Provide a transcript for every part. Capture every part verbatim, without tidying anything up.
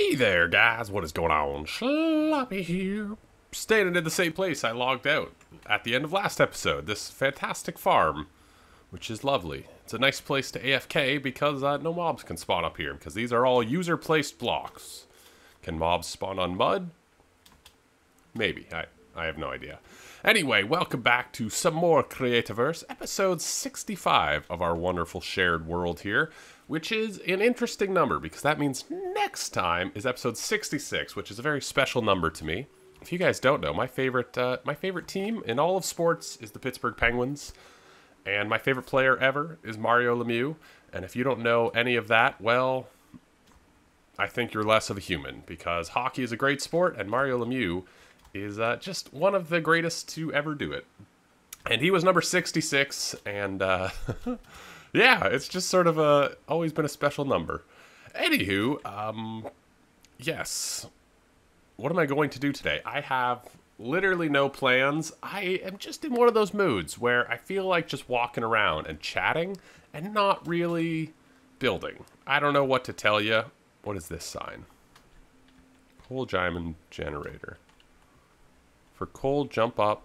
Hey there, guys. What is going on? Sloppy here. Standing in the same place I logged out at the end of last episode. This fantastic farm, which is lovely. It's a nice place to A F K because uh, no mobs can spawn up here, because these are all user-placed blocks. Can mobs spawn on mud? Maybe. I, I have no idea. Anyway, welcome back to some more Creativerse, episode sixty-five of our wonderful shared world here, which is an interesting number because that means next time is episode sixty-six, which is a very special number to me. If you guys don't know, my favorite uh, my favorite team in all of sports is the Pittsburgh Penguins, and my favorite player ever is Mario Lemieux. And if you don't know any of that, well, I think you're less of a human, because hockey is a great sport, and Mario Lemieux is uh, just one of the greatest to ever do it. And he was number sixty-six, and uh, yeah, it's just sort of a, always been a special number. Anywho, um, yes. What am I going to do today? I have literally no plans. I am just in one of those moods where I feel like just walking around and chatting and not really building. I don't know what to tell you. What is this sign? Coal diamond generator. For coal, jump up.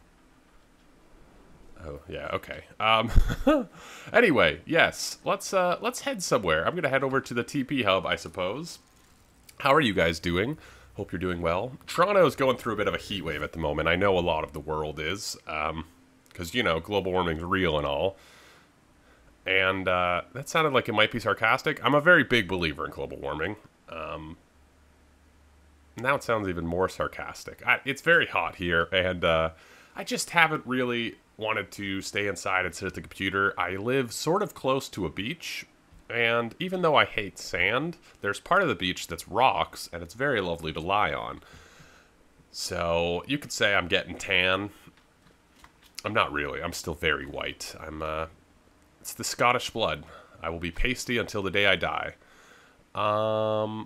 Oh, yeah, okay. Um, anyway, yes, let's uh, let's head somewhere. I'm going to head over to the T P hub, I suppose. How are you guys doing? Hope you're doing well. Toronto is going through a bit of a heat wave at the moment. I know a lot of the world is, um, because, you know, global warming's real and all. And uh, that sounded like it might be sarcastic. I'm a very big believer in global warming. Um, now it sounds even more sarcastic. I, it's very hot here, and uh, I just haven't really wanted to stay inside and sit at the computer. I live sort of close to a beach, and even though I hate sand, there's part of the beach that's rocks, and it's very lovely to lie on. So you could say I'm getting tan. I'm not really. I'm still very white. I'm, uh, it's the Scottish blood. I will be pasty until the day I die. Um...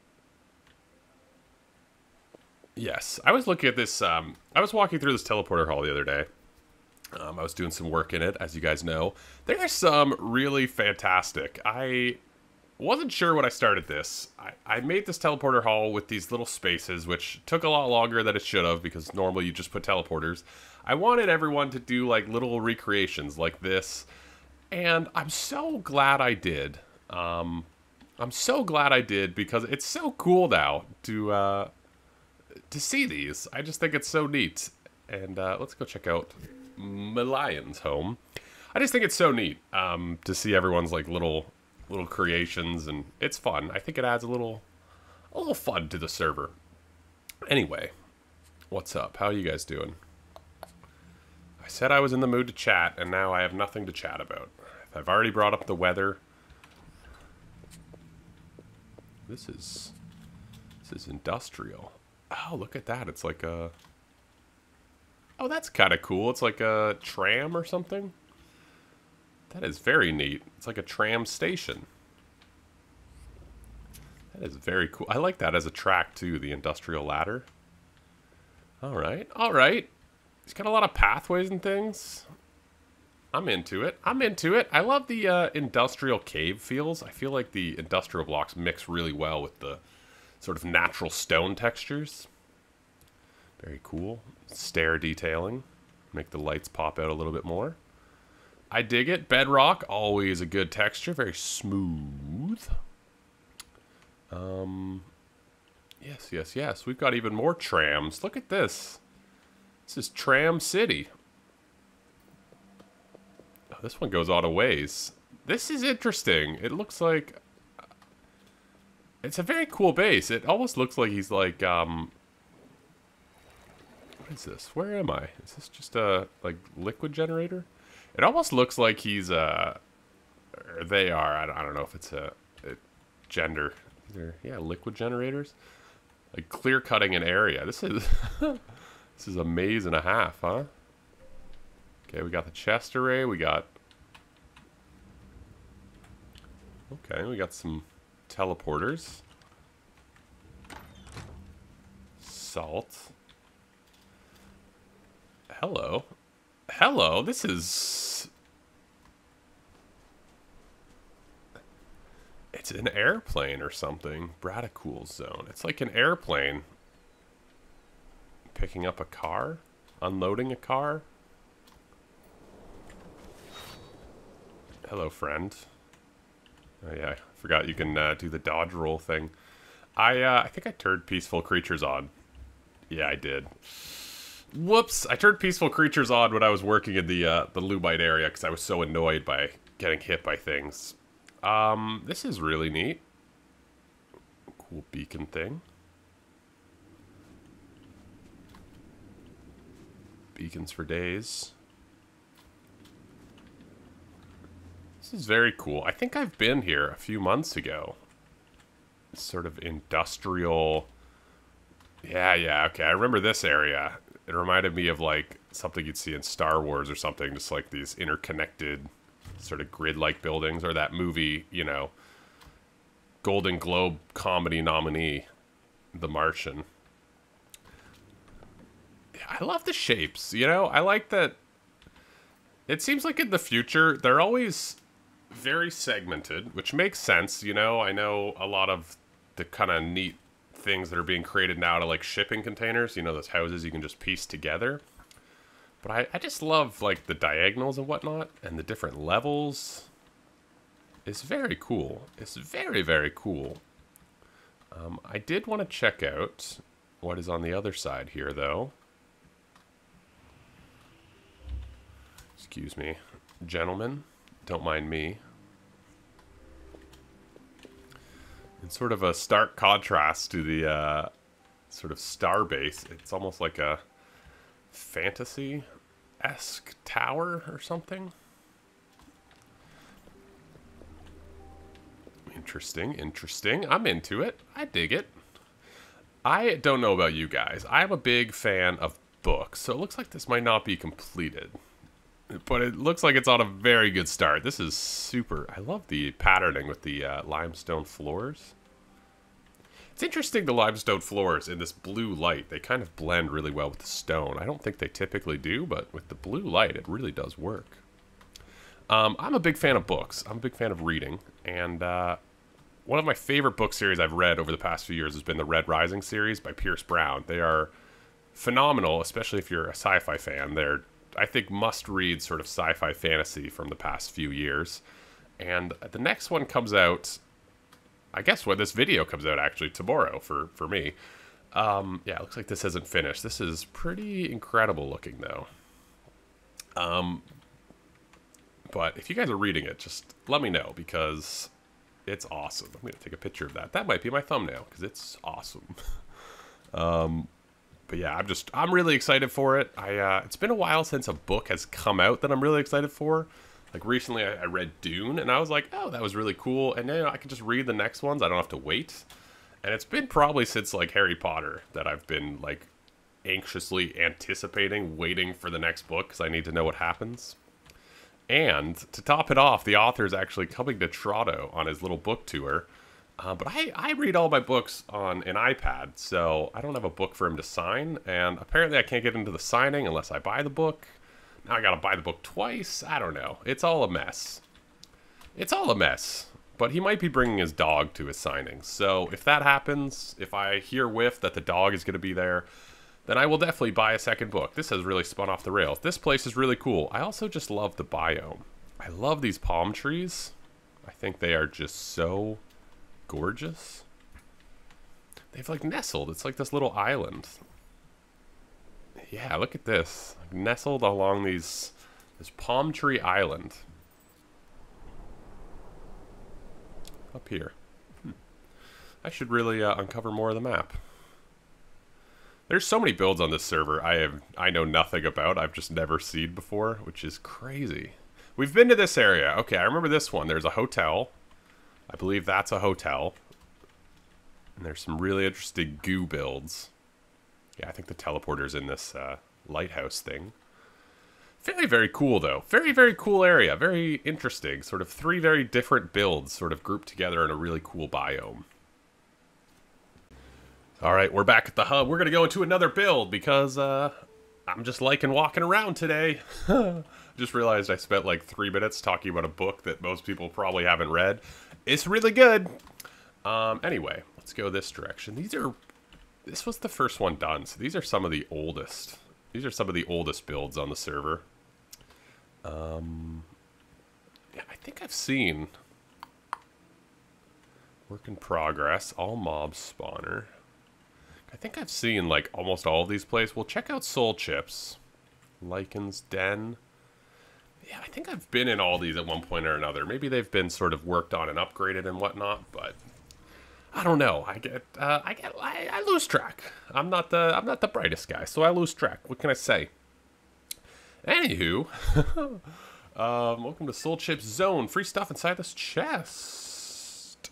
Yes, I was looking at this, um, I was walking through this teleporter hall the other day. Um, I was doing some work in it, as you guys know. There's some really fantastic. I wasn't sure when I started this. I, I made this teleporter hall with these little spaces, which took a lot longer than it should have, because normally you just put teleporters. I wanted everyone to do, like, little recreations like this, and I'm so glad I did. Um, I'm so glad I did, because it's so cool now to, uh... to see these. I just think it's so neat. And uh, let's go check out my lion's home. I just think it's so neat um, to see everyone's like little little creations, and it's fun. I think it adds a little a little fun to the server. Anyway, what's up? How are you guys doing? I said I was in the mood to chat, and now I have nothing to chat about. I've already brought up the weather. This is this is industrial. Oh, look at that. It's like a... Oh, that's kind of cool. It's like a tram or something. That is very neat. It's like a tram station. That is very cool. I like that as a track, too, the industrial ladder. All right. All right. It's got a lot of pathways and things. I'm into it. I'm into it. I love the uh, industrial cave feels. I feel like the industrial blocks mix really well with the sort of natural stone textures. Very cool. Stair detailing. Make the lights pop out a little bit more. I dig it. Bedrock, always a good texture. Very smooth. Um, yes, yes, yes. We've got even more trams. Look at this. This is Tram City. Oh, this one goes on a ways. This is interesting. It looks like... It's a very cool base. It almost looks like he's like, um... what is this? Where am I? Is this just a, like, liquid generator? It almost looks like he's, uh... or they are. I don't, I don't know if it's a, a gender. They're, yeah, liquid generators. Like, clear-cutting an area. This is... this is a maze and a half, huh? Okay, we got the chest array. We got... Okay, we got some... teleporters. Salt. Hello. Hello, this is... It's an airplane or something. Braticool zone. It's like an airplane. Picking up a car? Unloading a car? Hello, friend. Oh yeah, I forgot you can uh, do the dodge roll thing. I uh, I think I turned peaceful creatures on. Yeah, I did. Whoops! I turned peaceful creatures on when I was working in the uh, the Lubite area because I was so annoyed by getting hit by things. Um, this is really neat. Cool beacon thing. Beacons for days. This is very cool. I think I've been here a few months ago. Sort of industrial. Yeah, yeah, okay. I remember this area. It reminded me of like something you'd see in Star Wars or something. Just like these interconnected sort of grid-like buildings. Or that movie, you know, Golden Globe comedy nominee, The Martian. Yeah, I love the shapes, you know? I like that. It seems like in the future, they're always very segmented, which makes sense, you know? I know a lot of the kind of neat things that are being created now to like shipping containers, you know, those houses you can just piece together. But I, I just love like the diagonals and whatnot, and the different levels. It's very cool. It's very, very cool. Um, I did want to check out what is on the other side here, though. Excuse me, gentlemen. Don't mind me. In sort of a stark contrast to the uh, sort of star base, it's almost like a fantasy-esque tower or something. Interesting, interesting. I'm into it. I dig it. I don't know about you guys. I'm a big fan of books, so it looks like this might not be completed. But it looks like it's on a very good start. This is super. I love the patterning with the uh, limestone floors. It's interesting, the limestone floors in this blue light. They kind of blend really well with the stone. I don't think they typically do, but with the blue light, it really does work. Um, I'm a big fan of books. I'm a big fan of reading. And uh, one of my favorite book series I've read over the past few years has been the Red Rising series by Pierce Brown. They are phenomenal, especially if you're a sci-fi fan. They're, I think, must-read sort of sci-fi fantasy from the past few years. And the next one comes out, I guess when this video comes out, actually, tomorrow for, for me. Um, yeah, it looks like this isn't finished. This is pretty incredible looking, though. Um, but if you guys are reading it, just let me know, because it's awesome. I'm going to take a picture of that. That might be my thumbnail, because it's awesome. um... But yeah, I'm just, I'm really excited for it. I uh, It's been a while since a book has come out that I'm really excited for. Like recently I, I read Dune, and I was like, oh, that was really cool. And then I can just read the next ones. I don't have to wait. And it's been probably since like Harry Potter that I've been like anxiously anticipating, waiting for the next book, because I need to know what happens. And to top it off, the author is actually coming to Toronto on his little book tour. Uh, but I, I read all my books on an iPad, so I don't have a book for him to sign, and apparently I can't get into the signing unless I buy the book. Now I gotta buy the book twice. I don't know. It's all a mess. It's all a mess. But he might be bringing his dog to his signing, so if that happens, if I hear whiff that the dog is gonna be there, then I will definitely buy a second book. This has really spun off the rails. This place is really cool. I also just love the biome. I love these palm trees. I think they are just so gorgeous. They've like nestled. It's like this little island. Yeah, look at this. Like nestled along these this palm tree island. Up here. Hmm. I should really uh, uncover more of the map. There's so many builds on this server I have I know nothing about. I've just never seen before, which is crazy. We've been to this area. Okay, I remember this one. There's a hotel. I believe that's a hotel. And there's some really interesting goo builds. Yeah, I think the teleporter's in this uh, lighthouse thing. Very, very cool, though. Very, very cool area. Very interesting. Sort of three very different builds sort of grouped together in a really cool biome. All right, we're back at the hub. We're going to go into another build because uh, I'm just liking walking around today. Just realized I spent like three minutes talking about a book that most people probably haven't read. It's really good. Um, anyway, let's go this direction. These are, this was the first one done, so these are some of the oldest. These are some of the oldest builds on the server. Um, yeah, I think I've seen work in progress, all mob spawner. I think I've seen like almost all of these places. We'll check out Soul Chips, Lycan's Den. Yeah, I think I've been in all these at one point or another. Maybe they've been sort of worked on and upgraded and whatnot, but I don't know. I get, uh, I get, I, I lose track. I'm not the, I'm not the brightest guy, so I lose track. What can I say? Anywho, um, welcome to Soul Chips Zone. Free stuff inside this chest.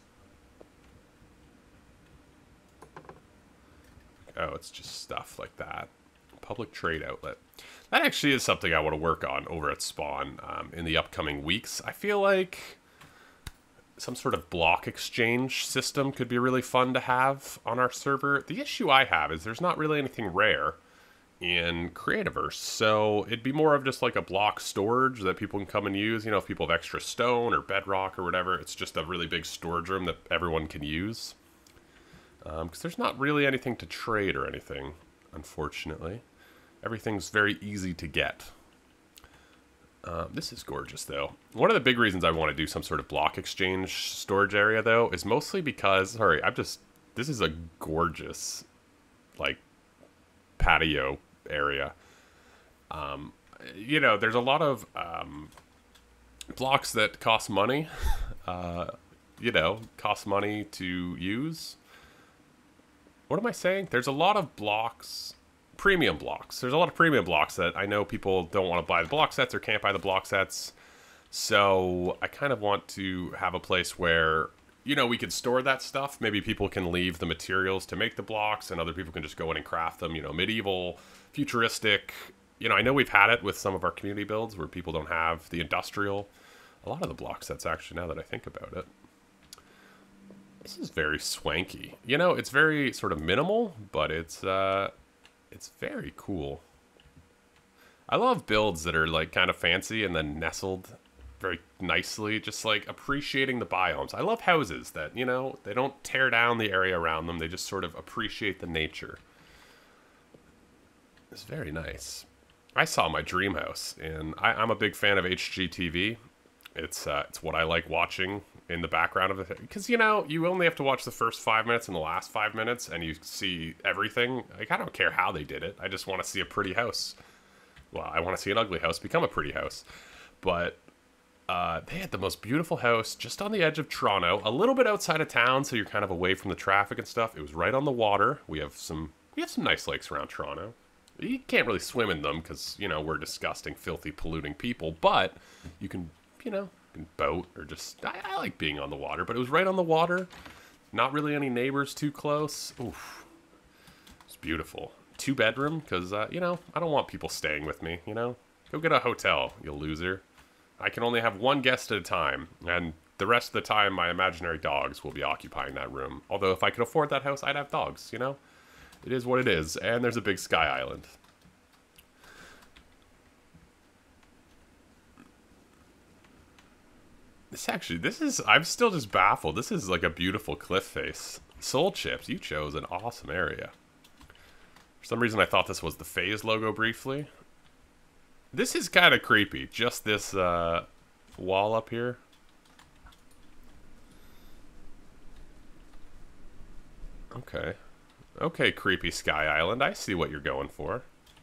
Oh, it's just stuff like that. Public trade outlet. That actually is something I want to work on over at Spawn um, in the upcoming weeks. I feel like some sort of block exchange system could be really fun to have on our server. The issue I have is there's not really anything rare in Creativerse, so it'd be more of just like a block storage that people can come and use. You know, if people have extra stone or bedrock or whatever, it's just a really big storage room that everyone can use. Because um, there's not really anything to trade or anything, unfortunately. Everything's very easy to get. Um, this is gorgeous, though. One of the big reasons I want to do some sort of block exchange storage area, though, is mostly because, sorry, I'm just, this is a gorgeous, like, patio area. Um, you know, there's a lot of um, blocks that cost money, uh, you know, cost money to use. What am I saying? There's a lot of blocks, premium blocks. There's a lot of premium blocks that I know people don't want to buy the block sets or can't buy the block sets. So I kind of want to have a place where, you know, we could store that stuff. Maybe people can leave the materials to make the blocks and other people can just go in and craft them, you know, medieval, futuristic. You know, I know we've had it with some of our community builds where people don't have the industrial. A lot of the block sets, actually, now that I think about it. This is very swanky. You know, it's very sort of minimal, but it's uh, it's very cool. I love builds that are like kind of fancy and then nestled very nicely, just like appreciating the biomes. I love houses that, you know, they don't tear down the area around them. They just sort of appreciate the nature. It's very nice. I saw my dream house, and I, I'm a big fan of H G T V. It's uh, it's what I like watching in the background of it, because, you know, you only have to watch the first five minutes and the last five minutes and you see everything. Like, I don't care how they did it. I just want to see a pretty house. Well, I want to see an ugly house become a pretty house. But uh, they had the most beautiful house just on the edge of Toronto, a little bit outside of town, so you're kind of away from the traffic and stuff. It was right on the water. We have some we have some nice lakes around Toronto. You can't really swim in them because, you know, we're disgusting, filthy, polluting people, but you can, you know, boat or just I, I like being on the water, but it was right on the water, not really any neighbors too close. Oof, it's beautiful. Two bedroom, because uh, you know, I don't want people staying with me. You know, go get a hotel, you loser. I can only have one guest at a time, and the rest of the time my imaginary dogs will be occupying that room. Although if I could afford that house, I'd have dogs. You know, it is what it is. And there's a big sky island. This actually, this is, I'm still just baffled. This is like a beautiful cliff face. Soul Chips, you chose an awesome area. For some reason I thought this was the FaZe logo briefly. This is kind of creepy, just this uh, wall up here. Okay. Okay, creepy Sky Island, I see what you're going for.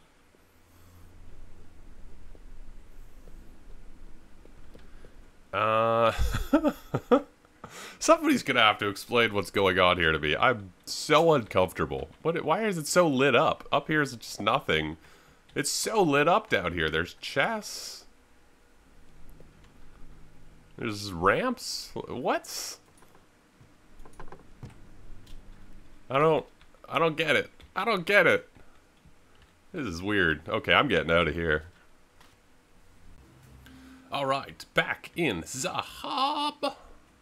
Uh, somebody's gonna have to explain what's going on here to me. I'm so uncomfortable. What? Why is it so lit up? Up here is just nothing. It's so lit up down here. There's chests. There's ramps. What? I don't. I don't get it. I don't get it. This is weird. Okay, I'm getting out of here. Alright, back in the hub.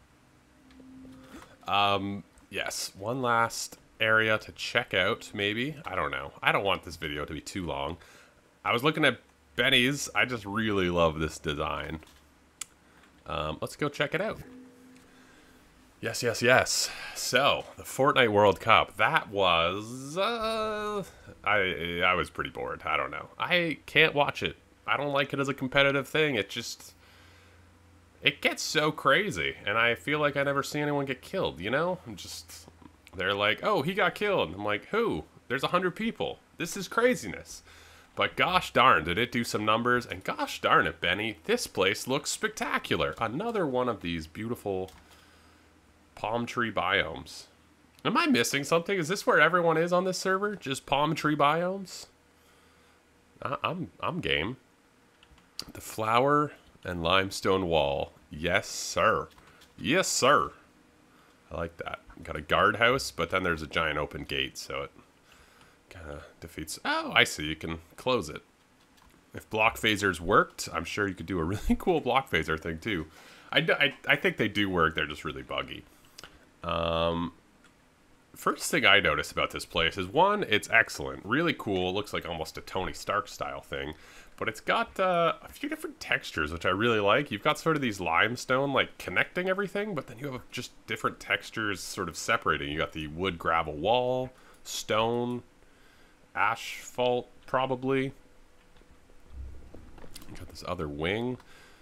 Um, yes, one last area to check out, maybe. I don't know. I don't want this video to be too long. I was looking at Benny's. I just really love this design. Um, let's go check it out. Yes, yes, yes. So, the Fortnite World Cup. That was... Uh, I, I was pretty bored. I don't know. I can't watch it. I don't like it as a competitive thing. It just... It gets so crazy. And I feel like I never see anyone get killed, you know? I'm just... They're like, oh, he got killed. I'm like, who? There's a hundred people. This is craziness. But gosh darn, did it do some numbers. And gosh darn it, Benny. This place looks spectacular. Another one of these beautiful... palm tree biomes. Am I missing something? Is this where everyone is on this server? Just palm tree biomes? I I'm I'm game. The flower and limestone wall. Yes, sir. Yes, sir. I like that. Got a guardhouse, but then there's a giant open gate, so it kind of defeats... Oh, I see. You can close it. If block phasers worked, I'm sure you could do a really cool block phaser thing, too. I, I, I think they do work. They're just really buggy. Um, first thing I noticed about this place is, one, it's excellent. Really cool. It looks like almost a Tony Stark style thing. But it's got uh, a few different textures, which I really like. You've got sort of these limestone, like, connecting everything, but then you have just different textures sort of separating. You got the wood gravel wall, stone, asphalt, probably. You got this other wing.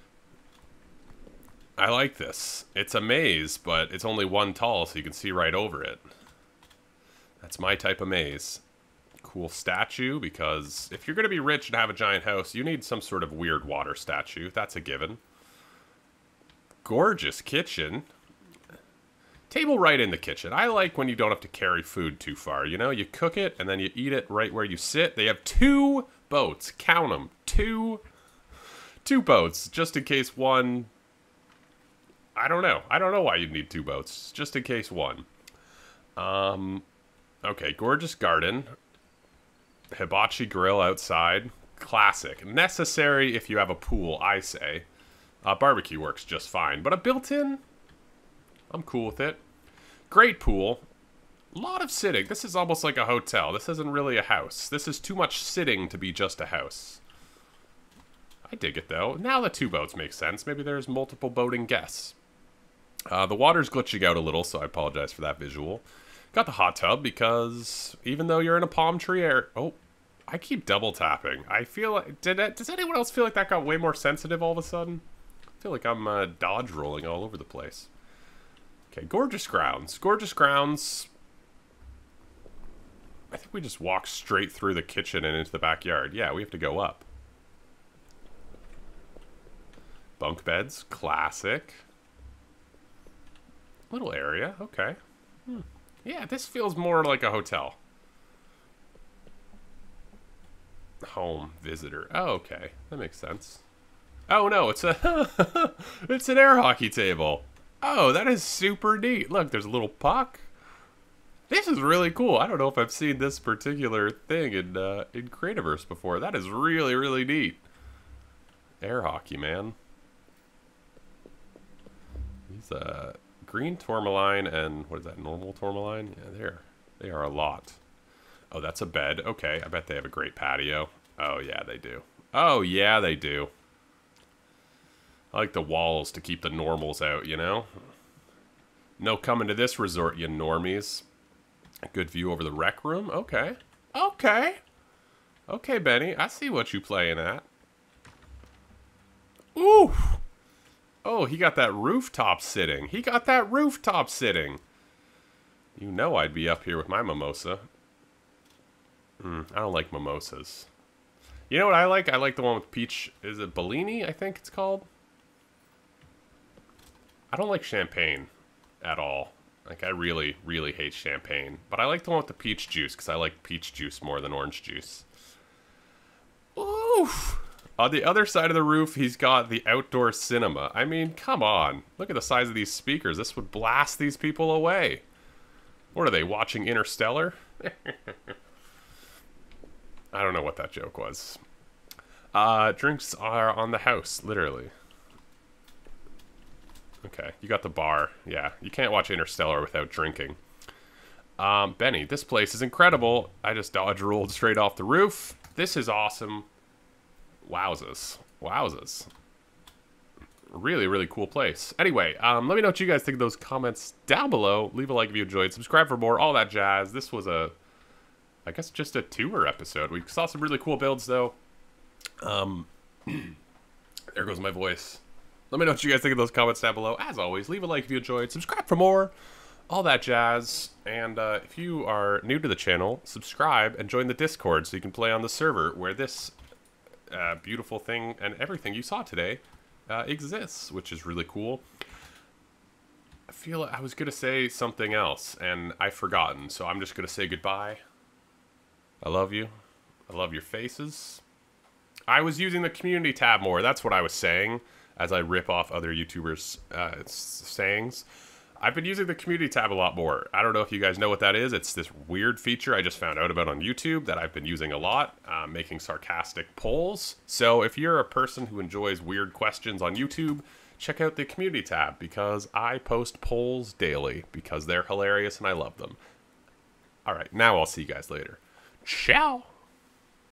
I like this. It's a maze, but it's only one tall, so you can see right over it. That's my type of maze. Cool statue, because if you're going to be rich and have a giant house, you need some sort of weird water statue. That's a given. Gorgeous kitchen. Table right in the kitchen. I like when you don't have to carry food too far. You know, you cook it, and then you eat it right where you sit. They have two boats. Count them. Two, two boats, just in case one... I don't know. I don't know why you'd need two boats. Just in case one. Um, okay, gorgeous garden. Hibachi grill outside. Classic. Necessary if you have a pool, I say. Uh, barbecue works just fine. But a built-in? I'm cool with it. Great pool. A lot of sitting. This is almost like a hotel. This isn't really a house. This is too much sitting to be just a house. I dig it, though. Now the two boats make sense. Maybe there's multiple boating guests. Uh, the water's glitching out a little, so I apologize for that visual. Got the hot tub because even though you're in a palm tree area... Oh, I keep double tapping. I feel like... Did it, does anyone else feel like that got way more sensitive all of a sudden? I feel like I'm uh, dodge rolling all over the place. Okay, gorgeous grounds. Gorgeous grounds. I think we just walk straight through the kitchen and into the backyard. Yeah, we have to go up. Bunk beds. Classic. Little area, okay. Hmm. Yeah, this feels more like a hotel. Home visitor. Oh, okay. That makes sense. Oh, no, it's a... it's an air hockey table. Oh, that is super neat. Look, there's a little puck. This is really cool. I don't know if I've seen this particular thing in, uh, in Creativerse before. That is really, really neat. Air hockey, man. These, uh... green tourmaline and what is that, normal tourmaline? Yeah, they're, they are a lot. Oh, that's a bed. Okay, I bet they have a great patio. Oh, yeah, they do. Oh, yeah, they do. I like the walls to keep the normals out, you know? No coming to this resort, you normies. A good view over the rec room. Okay. Okay. Okay, Benny, I see what you playing at. Ooh. Oh, he got that rooftop sitting. He got that rooftop sitting. You know I'd be up here with my mimosa. Mm, I don't like mimosas. You know what I like? I like the one with peach. Is it Bellini, I think it's called? I don't like champagne at all. Like, I really, really hate champagne. But I like the one with the peach juice, because I like peach juice more than orange juice. Oof! On the other side of the roof, he's got the outdoor cinema. I mean, come on. Look at the size of these speakers. This would blast these people away. What are they, watching Interstellar? I don't know what that joke was. Uh, drinks are on the house, literally. Okay, you got the bar. Yeah, you can't watch Interstellar without drinking. Um, Benny, this place is incredible. I just dodge rolled straight off the roof. This is awesome. Wowzers. Wowzers. Really, really cool place. Anyway, um, let me know what you guys think of those comments down below. Leave a like if you enjoyed. Subscribe for more. All that jazz. This was a, I guess, just a tour episode. We saw some really cool builds, though. Um, there goes my voice. Let me know what you guys think of those comments down below. As always, leave a like if you enjoyed. Subscribe for more. All that jazz. And uh, if you are new to the channel, subscribe and join the Discord so you can play on the server where this uh, beautiful thing and everything you saw today Uh, exists, which is really cool. I feel I was gonna say something else and I've forgotten, so I'm just gonna say goodbye. I love you. I love your faces. I was using the community tab more. That's what I was saying as I rip off other YouTubers' uh, sayings. I've been using the community tab a lot more. I don't know if you guys know what that is. It's this weird feature I just found out about on YouTube that I've been using a lot, uh, making sarcastic polls. So if you're a person who enjoys weird questions on YouTube, check out the community tab because I post polls daily because they're hilarious and I love them. All right, now I'll see you guys later. Ciao!